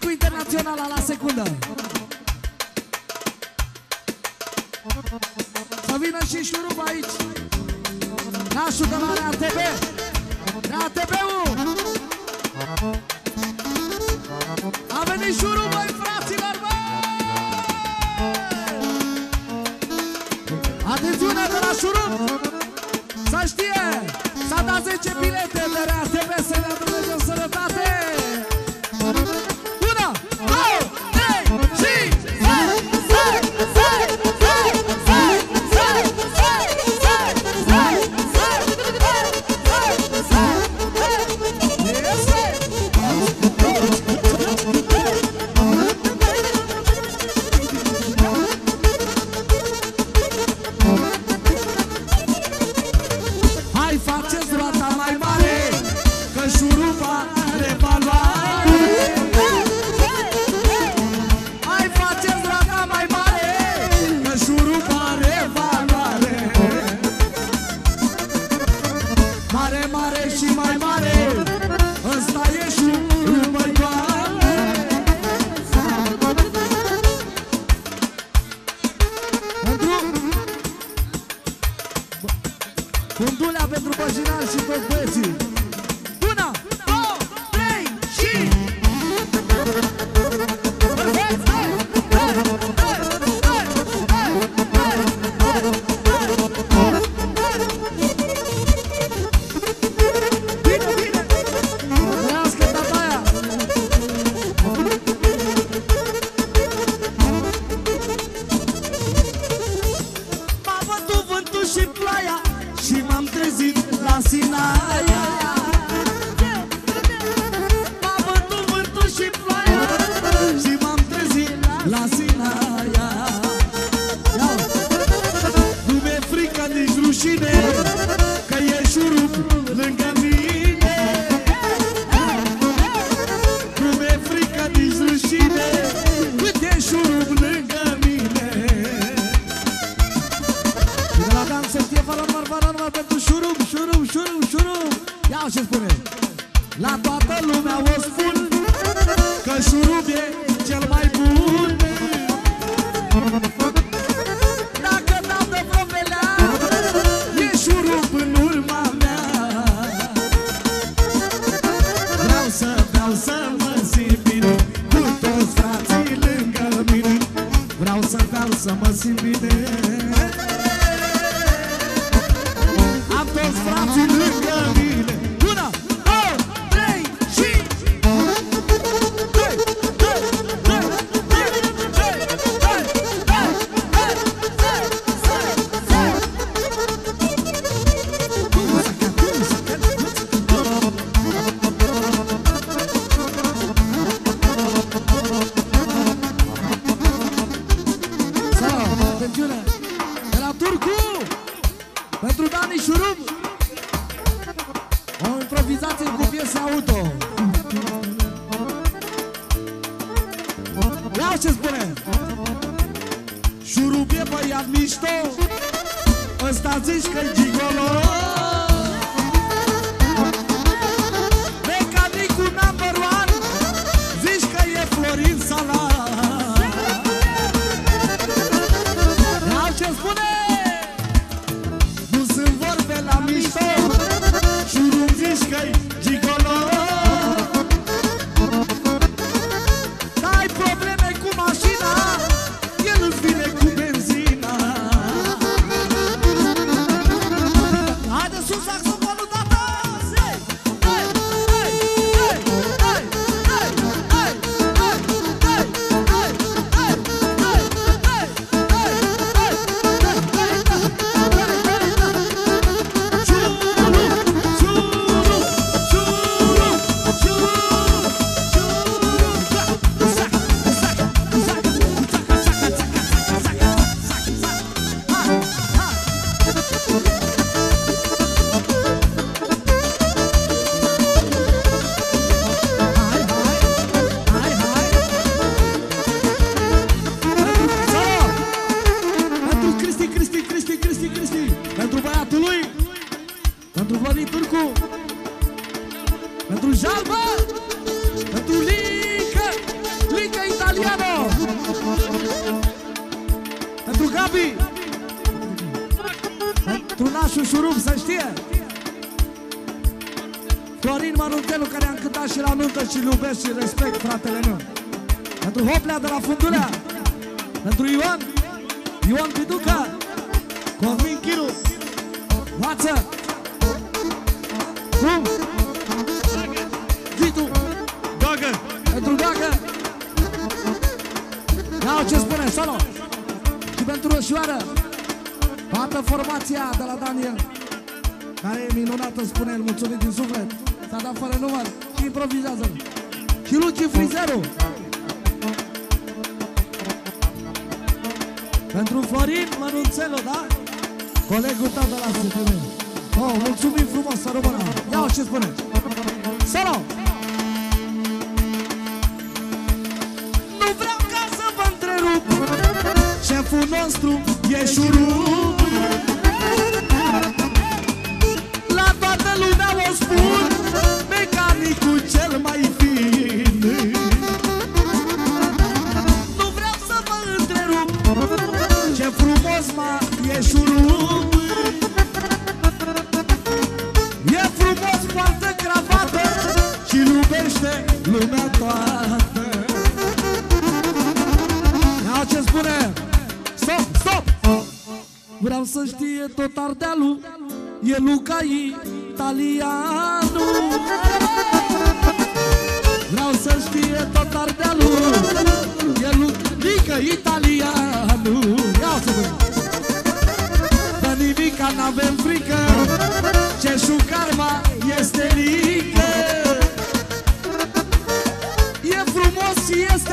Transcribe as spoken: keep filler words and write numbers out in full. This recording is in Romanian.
cu internaționala la secundă. Să vină și șurub aici. Nașul de la R A T B. R A T B-ul. A venit șurub, băi, fraților, băi! Atențiune de la șurub! Să știe! S-a dat zece bilete de R A T B, să ne Dumnezeu sănătate! Una, două, trei și... Fundulea pentru Băjinan și toți băieții. Una, două, trei și... Bine, bine! Trească tataia! M-a bătut vântul și ploaia și m-am trezit la Sinaia. M-a bătut vântul și ploaia și m-am trezit la Sinaia. Nu mi-e frică nici rușine, că e șurub lângă mine. Nu mi-e frică nici rușine, cât e șurub lângă mine. Și de la Dan să fie fără număr, fără număr pentru șurub, șurub, șurub, șurub. Ia ce spune. La toată lumea o spun că șurub e cel mai bun. Dacă dau de vreo velea, e șurub în urma mea. Vreau să beau, să mă simt bine cu toți frații lângă mine. Vreau să beau, să mă simt bine. Am toți frații lângă mine. Una, două, trei și... Doi, doi, doi, doi, doi, doi, atențiune! De la Turcu! Pentru Dani Șurub, o improvizație cu piese auto. Ia ce spune. Șurub e băiat mișto, ăsta zici că-i gigolo. Mecanicul number one, zici că e Florin Salat. Ia ce spune. La mișto, șurub zici că-i gigolo. N-ai probleme cu mașina, el îți vine cu benzina. și șurub, să știe. Florin Măruntelu, care am cântat și la nuntă și iubesc și respect fratele meu. Pentru Hoplea de la Fundulea, pentru Ioan, Ioan Piduca, Cosmin Chiru, Vață, Cum, Vitu, Doagă, pentru Doagă. Iau ce spune, solo. Și pentru Roșioară, toată formația de la Daniel, care e minunată, spune el, mulțumit din suflet. S-a dat fără număr și improvizează. Și Luci Frizeru. Pentru Florin Mănunțelu, da? Colegul tău de la S T M. Oh, mulțumim frumos, să rămână. Ia-o ce spune. Solo! Nu vreau ca să vă întrerup, șeful nostru e șurub. La toată lumea o spun, mecanicul cel mai fin. Nu vreau să vă întrerup, ce frumos mă e șurub. E frumos, poartă cravată și iubește lumea toată. Ia ce spune. Stop, stop. Vreau să știe tot Ardealul, e Luca Italianu. Vreau să știe tot Ardealul, e Luca Italianu. Ia să văd. Dă nimica, n-avem frică, Ceșu Karma este rică. E frumos și este